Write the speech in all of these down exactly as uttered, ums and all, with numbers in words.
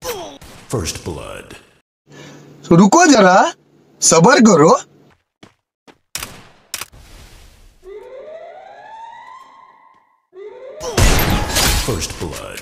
First blood. तो रुको जरा, सबर करो। First blood.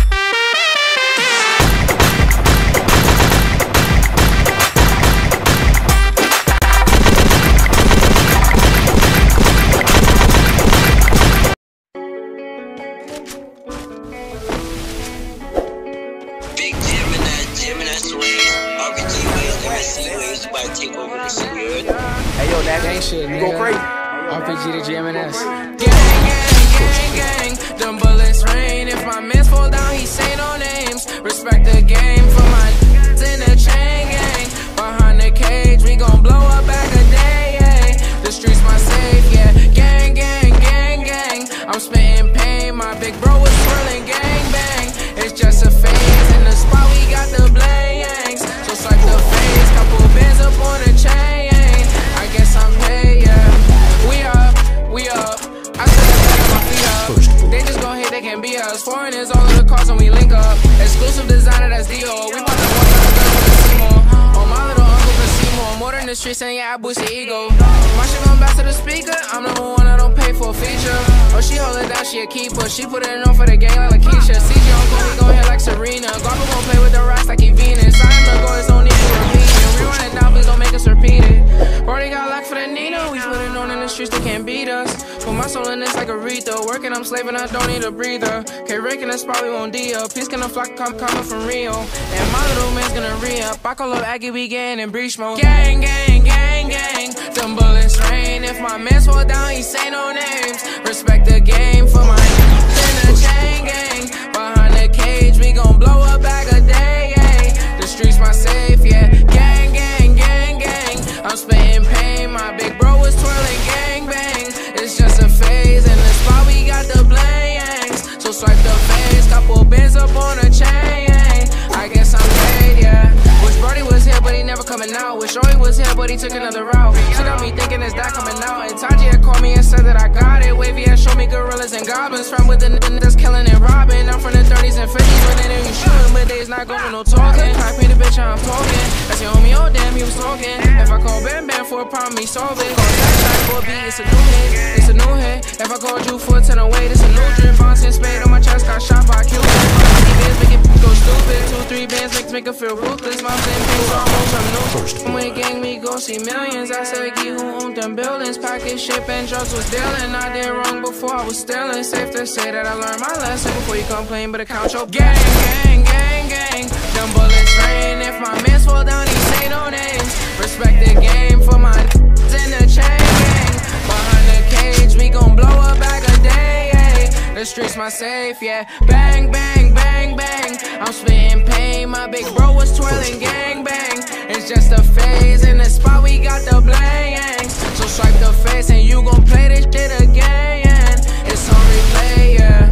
Big Gemini, Gemini swings, R P G waves, M S C waves, about to take over the city. Hey yo, that gang shit, nigga. Go crazy. R P G to G M N S. Gang, gang, gang, gang. Them bullets rain. If my mans fall down, he say no names. Respect the game for my in the chain gang. Behind the cage, we gon' blow up back a day. Yeah. The streets my safe, yeah. Gang, gang, gang, gang. I'm spitting pain. My big bro was swirling gang bang. It's just a phase. In the spot, we got the blangs. So swipe the face. Couple bands up on the chain. I guess I'm paid, yeah. We up, we up. I said back my feet up. They just gon' hit, they can't be us. Foreigners all of the cars when we link up. Exclusive designer, that's D O. We want the one that girls wanna see more. Oh, my little uncle can see more. More than the streets, saying yeah, I boost your ego. My shit gon' bounce to the speaker. I'm the one I don't pay for a feature. Oh, she hold it down, she a keeper. She put it on for the game like Lakeisha. C J on go, we gon' hit like Serena. Garba gon' play with the rocks like he Venus. I am the goal, it's no need for repeating. We run it down, please don't make us repeat it. Already got locked for the Nina. We put it on in the streets, they can't beat us. Put my soul in this like Aretha. Working, I'm slaving, I don't need a breather. K Rick in the spot, we won't D up. Peace gonna flock, come coming from Rio. And my little man's gonna re-up. I call up Aggie, we getting in breach mode. Gang, gang, gang, gang. Them bullets rain. If my mans fall down, he say no names. Respect the game for my in the chain gang. Behind the cage, we gon' blow up back a day. Yeah. The streets my safe, yeah. Gang, gang, gang, gang. I'm spitting pain. My big bro was twirling gang bang. It's just a phase. In the spot, we got the blangs. So swipe the face. Couple bands up on a chain. I guess I'm paid, yeah. Wish Brody was here, but he never coming out. Wish Joey was here, but he took another route. She got me thinking, is that coming out? And Taji had called me and said that I got it. Wavy had showed me gorillas and goblins. From with the n that's killing and robbing. I'm from the thirties and fifties when they didn't shooting, but they's not going no talking. Crack me the bitch, I'm talking. That's your homie, oh damn, he was talking. If I call Bam Bam for a problem, he solve it. Call that shot for a beat, it's a new hit, it's a new hit. If I called you for a ten away, it's a new drip. Bouncing spade on my chest, got shot by a Cupid. Bands make it go stupid. Two, three bands make make it feel ruthless. Moms and things almost I'm new. When gang we go see millions. I said, "Gee, who owned them buildings? Package ship and drugs was dealing. I did wrong before I was stealing. Safe to say that I learned my lesson before you complain, but account your gang, gang, gang, gang. Them bullets rain. If my mans fall down, he say no names. Respect the game for my in the chain gang. Behind the cage, we gon' blow up back a day. Yeah. The streets my safe, yeah. Bang, bang, bang, bang. I'm spitting pain. My big bro was twirling gang bang. It's just a phase. In the spot, we got the blangs. So swipe the face and you gon' play this shit again. It's on replay, yeah.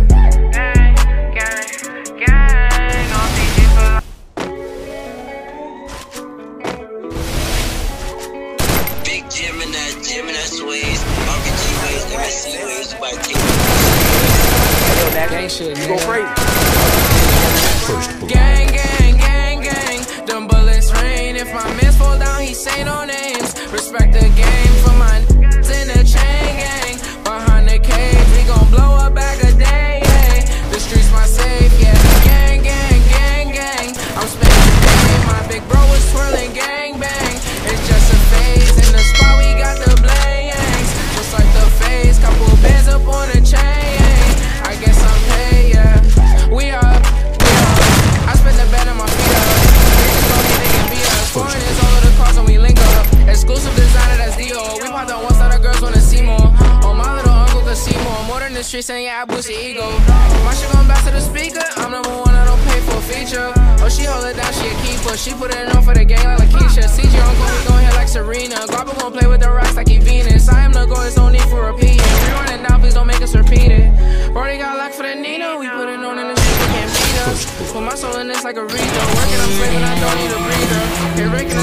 Gang, gang, gang. On P G for Big Gemini, Gemini sways, R P G waves, M S C waves, about to take over the city. Hey yo, that Gang shit, Go nigga. crazy. First blood. gang, gang, gang, gang. Them bullets rain. If my mans fall down, he say no names. Respect the game for my in the chain gang. Behind the cage, we gon' blow up back a day. Yeah. The streets my safe, yeah. Gang, gang, gang, gang. I'm spitting pain. My big bro was twirling gang bang. It's just a phase. In the spot, we got the blangs. Just like the face, couple bands up on the chain. I guess I'm paid, yeah. We up, we up. I spend the bed on my feet up. Niggas gon' be, they can be us. Foreigners all of the cars when we link up. Exclusive designer, that's D O. We pop the ones that the girls wanna see more. Oh, my little uncle can see more. More than the streets, saying yeah, I boost your ego. My shit gon' bounce to the speaker. I'm the one I don't pay for a feature. Oh, she hold it down, she a keeper. She put it on for the game like Lakeisha. C J on go, we gon' hit like Serena. Garba gon' play with the rocks like he Venus. I am the goal, it's no need for repeating. We run it down, please don't make us repeat it. Already got locked for the Nina. We put it on in the streets, they can't beat us. Put my soul in this like Aretha. Working, I'm slaving, I don't need a breather. K Rick